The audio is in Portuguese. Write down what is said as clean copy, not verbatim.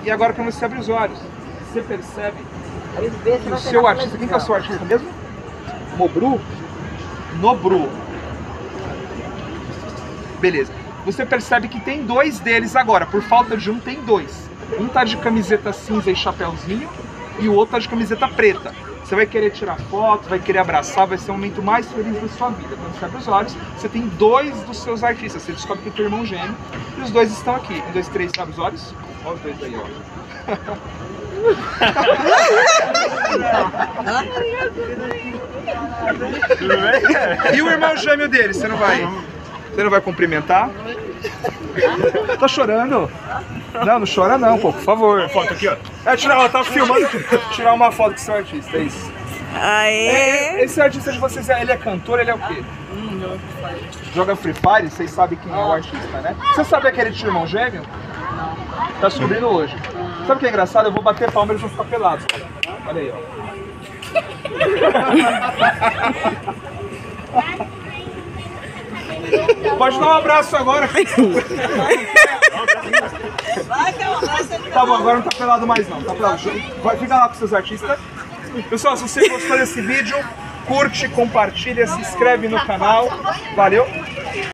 E agora quando você abre os olhos, você percebe que o seu artista, quem que é o seu artista mesmo? Nobru? Nobru. Beleza. Você percebe que tem dois deles agora, por falta de um tem dois. Um tá de camiseta cinza e chapéuzinho e o outro tá de camiseta preta. Você vai querer tirar foto, vai querer abraçar, vai ser o momento mais feliz da sua vida. Quando você abre os olhos, você tem dois dos seus artistas. Você descobre que é teu irmão gêmeo e os dois estão aqui. 1, 2, 3, abre os olhos. Olha os dois aí, ó. E o irmão gêmeo dele, você não vai cumprimentar? Tá chorando? Não, não chora não, pô, por favor. Foto aqui, ó. Tá filmando, tirar uma foto com seu artista, é isso. Aê! Esse artista de vocês, ele é cantor, ele é o quê? Joga Free Fire, vocês sabem quem é o artista, né? Você sabe aquele tio irmão gêmeo? Tá descobrindo hoje. Sabe o que é engraçado? Eu vou bater palma e eles vão ficar pelados. Olha aí, ó. Pode dar um abraço agora. Tá bom, agora não tá pelado mais não. Tá pelado. Vai ficar lá com seus artistas. Pessoal, se você gostou desse vídeo, curte, compartilha, se inscreve no canal. Valeu!